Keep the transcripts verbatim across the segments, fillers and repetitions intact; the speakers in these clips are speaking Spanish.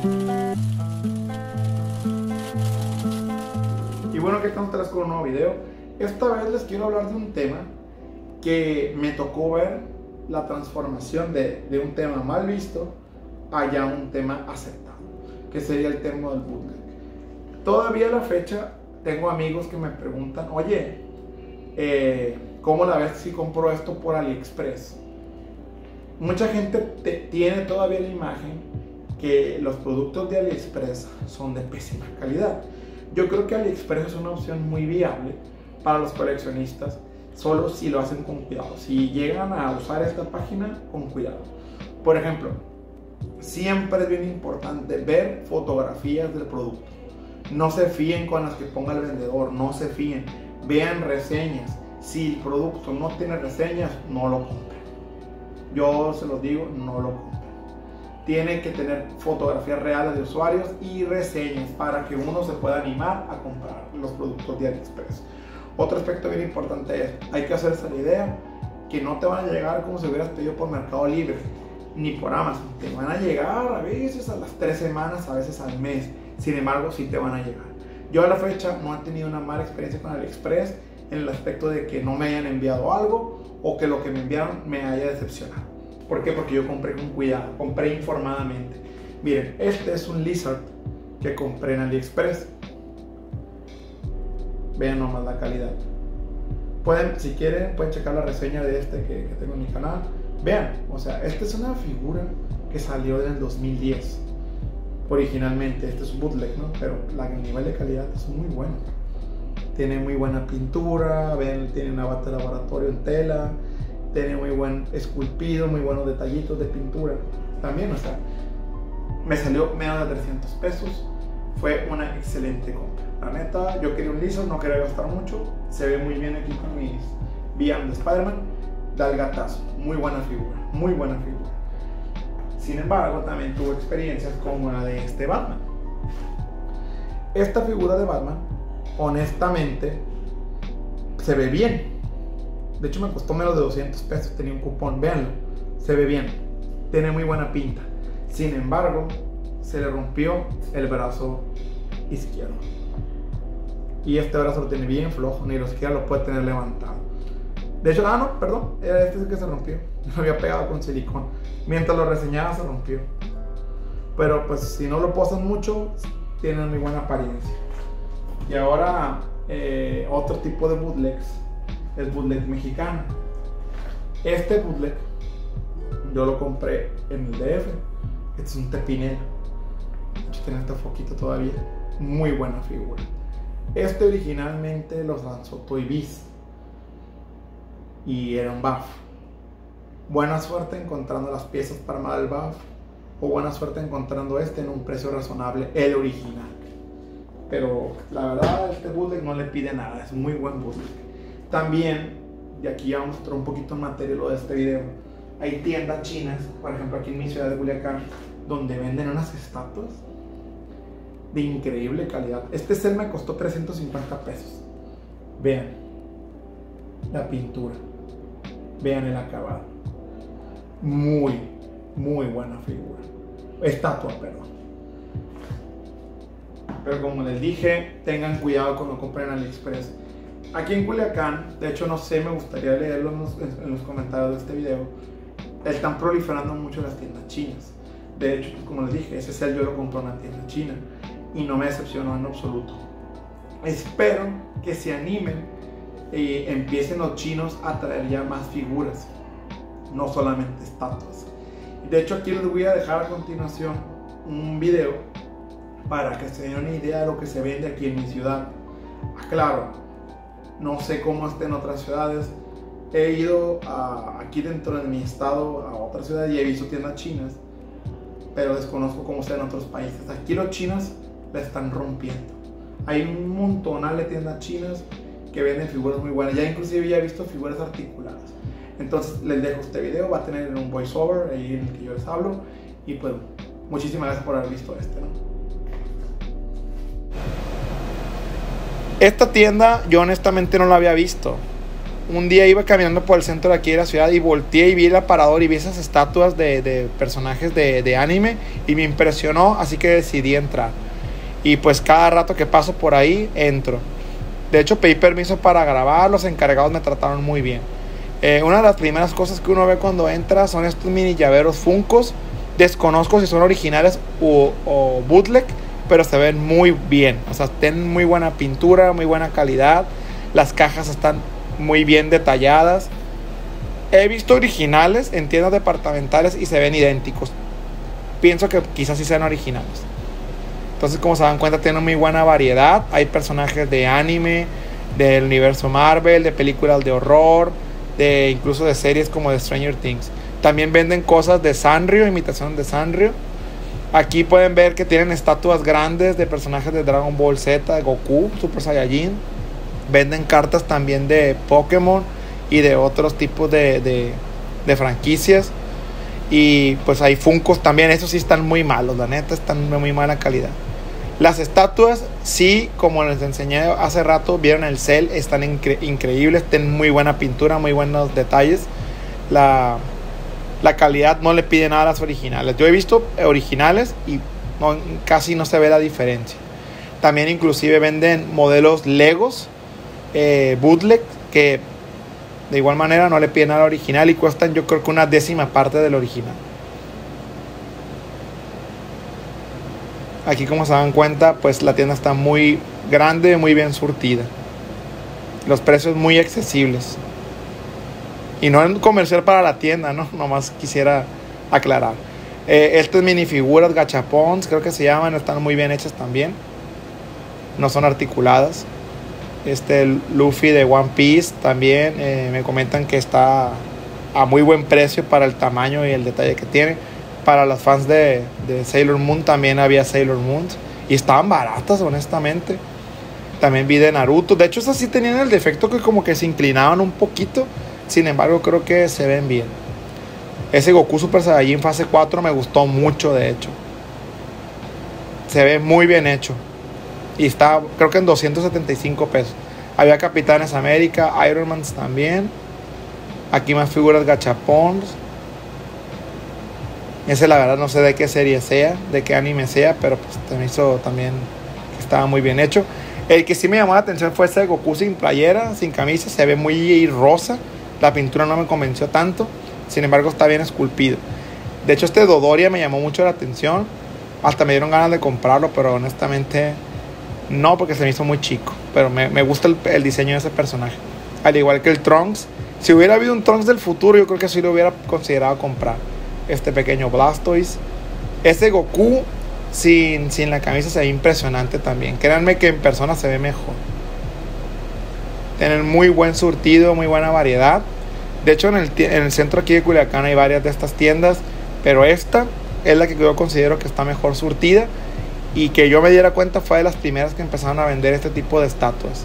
Y bueno, ¿qué tal otra vez con un nuevo video? Esta vez les quiero hablar de un tema que me tocó ver la transformación de, de un tema mal visto a ya un tema aceptado, que sería el tema del bootleg. Todavía a la fecha tengo amigos que me preguntan, oye, eh, ¿cómo la ves si compro esto por AliExpress? Mucha gente te, tiene todavía la imagen que los productos de AliExpress son de pésima calidad. Yo creo que AliExpress es una opción muy viable para los coleccionistas, solo si lo hacen con cuidado. Si llegan a usar esta página, con cuidado. Por ejemplo, siempre es bien importante ver fotografías del producto. No se fíen con las que ponga el vendedor, no se fíen. Vean reseñas. Si el producto no tiene reseñas, no lo compren. Yo se los digo, no lo compren. Tiene que tener fotografías reales de usuarios y reseñas para que uno se pueda animar a comprar los productos de AliExpress. Otro aspecto bien importante es, hay que hacerse la idea que no te van a llegar como si hubieras pedido por Mercado Libre ni por Amazon. Te van a llegar a veces a las tres semanas, a veces al mes. Sin embargo, sí te van a llegar. Yo a la fecha no he tenido una mala experiencia con AliExpress en el aspecto de que no me hayan enviado algo o que lo que me enviaron me haya decepcionado. ¿Por qué? Porque yo compré con cuidado, compré informadamente. Miren, este es un Lizard que compré en AliExpress. Vean nomás la calidad. Pueden, si quieren, pueden checar la reseña de este que, que tengo en mi canal. Vean, o sea, esta es una figura que salió en el dos mil diez. Originalmente, este es un bootleg, ¿no? Pero la, el nivel de calidad es muy bueno. Tiene muy buena pintura, ven, tiene una bata de laboratorio en tela, tiene muy buen esculpido, muy buenos detallitos de pintura. También, o sea, me salió menos de trescientos pesos. Fue una excelente compra. La neta, yo quería un liso, no quería gastar mucho. Se ve muy bien aquí con mis V R de Spider-Man. Da el gatazo. Muy buena figura, muy buena figura. Sin embargo, también tuvo experiencias como la de este Batman. Esta figura de Batman, honestamente, se ve bien. De hecho, me costó menos de doscientos pesos. Tenía un cupón, véanlo. Se ve bien. Tiene muy buena pinta. Sin embargo, se le rompió el brazo izquierdo. Y este brazo lo tiene bien flojo, ni lo siquiera lo puede tener levantado. De hecho, ah, no, perdón, era este el que se rompió. Lo había pegado con silicón. Mientras lo reseñaba, se rompió. Pero pues si no lo posan mucho, tiene muy buena apariencia. Y ahora, eh, otro tipo de bootlegs, el bootleg mexicano. Este bootleg, yo lo compré en el D F. Este es un tepinero. De hecho, tiene este foquito todavía. Muy buena figura. Este originalmente los lanzó Toy Biz y era un buff. Buena suerte encontrando las piezas para armar el buff, o buena suerte encontrando este en un precio razonable, el original. Pero la verdad, este bootleg no le pide nada, es muy buen bootleg. También, y aquí vamos a mostrar un poquito en materia lo de este video, hay tiendas chinas, por ejemplo aquí en mi ciudad de Culiacán, donde venden unas estatuas de increíble calidad. Este set me costó trescientos cincuenta pesos. Vean la pintura, vean el acabado. Muy, muy buena figura. Estatua, perdón. Pero como les dije, tengan cuidado cuando compren en AliExpress. Aquí en Culiacán, de hecho no sé, me gustaría leerlo en los, en los comentarios de este video. Están proliferando mucho las tiendas chinas. De hecho, pues, como les dije, ese set yo lo compré en una tienda china y no me decepcionó en absoluto. Espero que se animen y empiecen los chinos a traer ya más figuras, no solamente estatuas. De hecho, aquí les voy a dejar a continuación un video para que se den una idea de lo que se vende aquí en mi ciudad. Claro, no sé cómo está en otras ciudades. He ido a, aquí dentro de mi estado a otras ciudades y he visto tiendas chinas, pero desconozco cómo está en otros países. Aquí los chinos la están rompiendo. Hay un montonal de tiendas chinas que venden figuras muy buenas. Ya inclusive ya he visto figuras articuladas. Entonces les dejo este video, va a tener un voiceover ahí en el que yo les hablo. Y pues muchísimas gracias por haber visto este, ¿no? Esta tienda yo honestamente no la había visto. un día iba caminando por el centro de aquí de la ciudad y volteé y vi el aparador y vi esas estatuas de, de personajes de, de anime y me impresionó, así que decidí entrar. Y pues cada rato que paso por ahí, entro. De hecho, pedí permiso para grabar, los encargados me trataron muy bien. Eh, una de las primeras cosas que uno ve cuando entra son estos mini llaveros Funkos. Desconozco si son originales o, o bootleg, pero se ven muy bien. O sea, tienen muy buena pintura, muy buena calidad. Las cajas están muy bien detalladas. He visto originales en tiendas departamentales y se ven idénticos. Pienso que quizás sí sean originales. Entonces, como se dan cuenta, tienen muy buena variedad. Hay personajes de anime, del universo Marvel, de películas de horror, de incluso de series como de Stranger Things. También venden cosas de Sanrio, imitación de Sanrio. Aquí pueden ver que tienen estatuas grandes de personajes de Dragon Ball Z, de Goku, Super Saiyajin. Venden cartas también de Pokémon y de otros tipos de, de, de franquicias. Y pues hay Funkos también. Esos sí están muy malos, la neta, están de muy mala calidad. Las estatuas, sí, como les enseñé hace rato, vieron el cel, están incre- increíbles, tienen muy buena pintura, muy buenos detalles. La, la calidad no le pide nada a las originales. Yo he visto originales y no, casi no se ve la diferencia. También inclusive venden modelos Legos, eh, bootleg, que de igual manera no le piden nada al original y cuestan, yo creo que una décima parte del original. Aquí, como se dan cuenta, pues la tienda está muy grande, muy bien surtida. Los precios muy accesibles. Y no es comercial para la tienda, ¿no? Nomás quisiera aclarar. Eh, estas minifiguras gachapons, creo que se llaman, están muy bien hechas también. No son articuladas. Este Luffy de One Piece también eh, me comentan que está a muy buen precio para el tamaño y el detalle que tiene. Para los fans de, de Sailor Moon también había Sailor Moon y estaban baratas, honestamente. También vi de Naruto. De hecho, esas sí tenían el defecto que como que se inclinaban un poquito. Sin embargo, creo que se ven bien. Ese Goku Super Saiyajin fase cuatro me gustó mucho, de hecho. Se ve muy bien hecho. Y está, creo que en doscientos setenta y cinco pesos. Había Capitanes América, Iron Man también. Aquí más figuras gachapons. Ese la verdad no sé de qué serie sea, de qué anime sea, pero pues me hizo también que estaba muy bien hecho. El que sí me llamó la atención fue ese Goku sin playera, sin camisa, se ve muy rosa. La pintura no me convenció tanto, sin embargo está bien esculpido. De hecho, este Dodoria me llamó mucho la atención, hasta me dieron ganas de comprarlo, pero honestamente no, porque se me hizo muy chico. Pero me, me gusta el, el diseño de ese personaje, al igual que el Trunks. Si hubiera habido un Trunks del futuro, yo creo que sí lo hubiera considerado comprar. Este pequeño Blastoise. Ese Goku sin, sin la camisa se ve impresionante también. Créanme que en persona se ve mejor. Tienen muy buen surtido, muy buena variedad. De hecho, en el, en el centro aquí de Culiacán hay varias de estas tiendas, pero esta es la que yo considero que está mejor surtida y que yo me diera cuenta fue de las primeras que empezaron a vender este tipo de estatuas.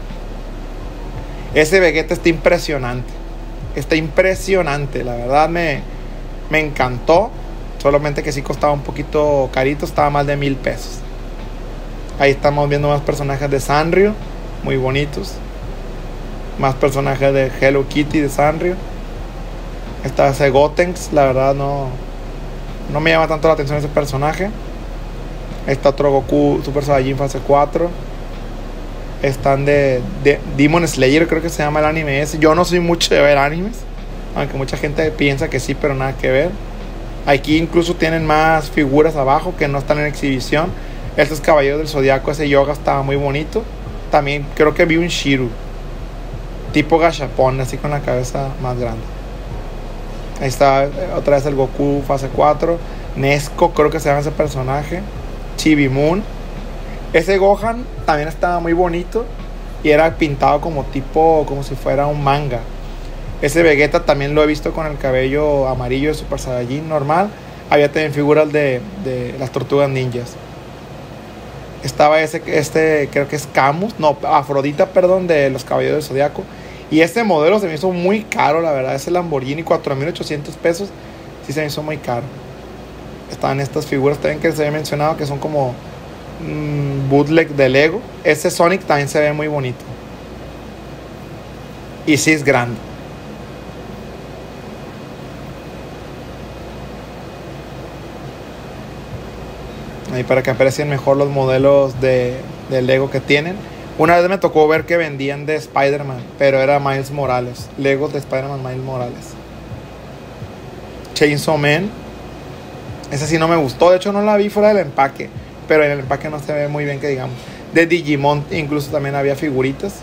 Ese Vegeta está impresionante. Está impresionante, la verdad me... Me encantó, solamente que sí costaba un poquito carito, estaba más de mil pesos. Ahí estamos viendo más personajes de Sanrio, muy bonitos. Más personajes de Hello Kitty de Sanrio. Está ese Gotenks, la verdad no, no me llama tanto la atención ese personaje. Ahí está otro Goku Super Saiyajin fase cuatro. Están de, de Demon Slayer, creo que se llama el anime ese. Yo no soy mucho de ver animes, aunque mucha gente piensa que sí, pero nada que ver. Aquí incluso tienen más figuras abajo que no están en exhibición. Estos Caballeros del Zodiaco, ese yoga estaba muy bonito. También creo que vi un Shiru tipo gachapon, así con la cabeza más grande. Ahí está otra vez el Goku fase cuatro. Nesco, creo que se llama ese personaje. Chibi Moon. Ese Gohan también estaba muy bonito y era pintado como tipo, como si fuera un manga. Ese Vegeta también lo he visto con el cabello amarillo de Super Saiyajin normal. Había también figuras de, de las tortugas ninjas. Estaba ese, este creo que es Camus, no, Afrodita, perdón, de los Caballeros del Zodiaco. Y este modelo se me hizo muy caro, la verdad. Ese Lamborghini, cuatro mil ochocientos pesos, sí se me hizo muy caro. Estaban estas figuras también que se había mencionado, que son como mmm, bootleg de Lego. Ese Sonic también se ve muy bonito. Y sí es grande. Ahí para que aprecien mejor los modelos de, de Lego que tienen. Una vez me tocó ver que vendían de Spider-Man, pero era Miles Morales. Legos de Spider-Man Miles Morales. Chainsaw Man. Esa sí no me gustó. De hecho no la vi fuera del empaque, pero en el empaque no se ve muy bien, que digamos. De Digimon incluso también había figuritas.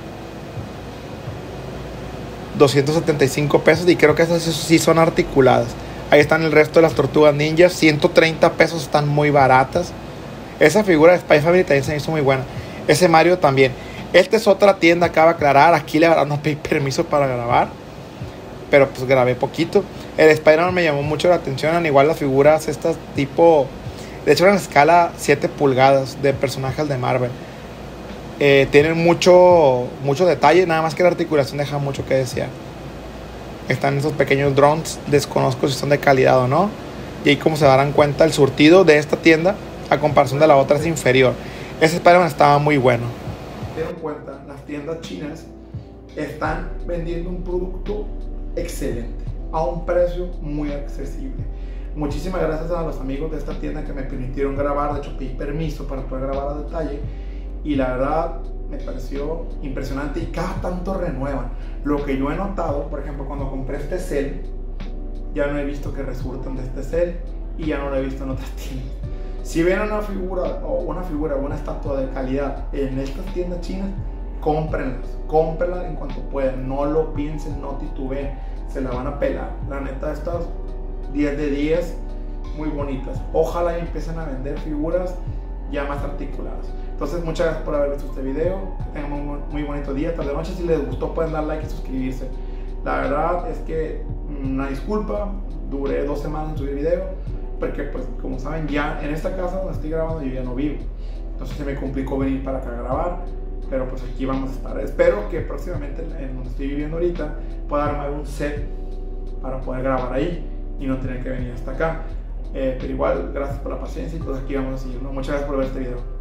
doscientos setenta y cinco pesos. Y creo que esas sí son articuladas. Ahí están el resto de las tortugas ninjas. ciento treinta pesos, están muy baratas. Esa figura de Spy Family también se me hizo muy buena. Ese Mario también. Esta es otra tienda, acaba de aclarar. Aquí la verdad no pedí permiso para grabar, pero pues grabé poquito. El Spider-Man me llamó mucho la atención. Al igual las figuras estas tipo, de hecho eran escala siete pulgadas de personajes de Marvel. eh, Tienen mucho, mucho detalle. Nada más que la articulación deja mucho que desear. Están esos pequeños drones. Desconozco si son de calidad o no. Y ahí, como se darán cuenta, el surtido de esta tienda a comparación de la otra es inferior. Ese Spider-Man estaba muy bueno. Se dieron cuenta, las tiendas chinas están vendiendo un producto excelente a un precio muy accesible. Muchísimas gracias a los amigos de esta tienda que me permitieron grabar. De hecho pedí permiso para poder grabar a detalle, y la verdad me pareció impresionante. Y cada tanto renuevan. Lo que yo he notado, por ejemplo, cuando compré este cel, ya no he visto que resurten de este cel, y ya no lo he visto en otras tiendas. Si ven una figura o una figura o una estatua de calidad en estas tiendas chinas, cómprenlas, cómprenlas en cuanto puedan. No lo piensen, no titubeen, se la van a pelar. La neta, estas diez de diez, muy bonitas. Ojalá empiecen a vender figuras ya más articuladas. Entonces, muchas gracias por haber visto este video. Que tengan un muy bonito día, tarde, noche. Si les gustó, pueden dar like y suscribirse. La verdad es que, una disculpa, duré dos semanas en subir video, porque pues como saben, ya en esta casa donde estoy grabando yo ya no vivo. Entonces se me complicó venir para acá a grabar, pero pues aquí vamos a estar. Espero que próximamente en donde estoy viviendo ahorita pueda armar un set para poder grabar ahí y no tener que venir hasta acá. Eh, pero igual, gracias por la paciencia, y pues aquí vamos a seguir, ¿no? Muchas gracias por ver este video.